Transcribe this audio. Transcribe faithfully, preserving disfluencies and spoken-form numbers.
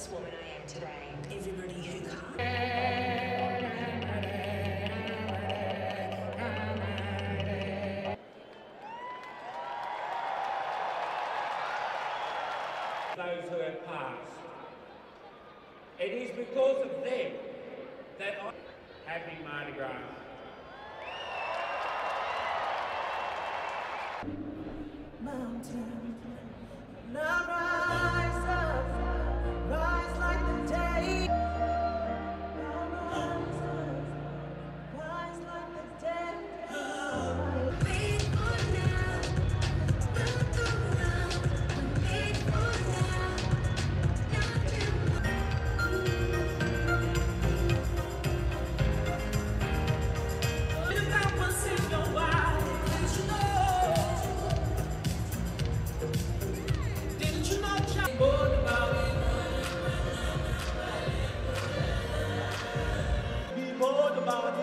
businesswoman I am today. Everybody who can't. Those who have passed. It is because of them that I... Happy Mardi Gras. Mountain, now rise up, rise like the day. Now rise up, rise like the day. Wait for now, look around, wait for now, nothing. If I was in your wild, did you know? Didn't you know Jack bored about it? Be bored about it.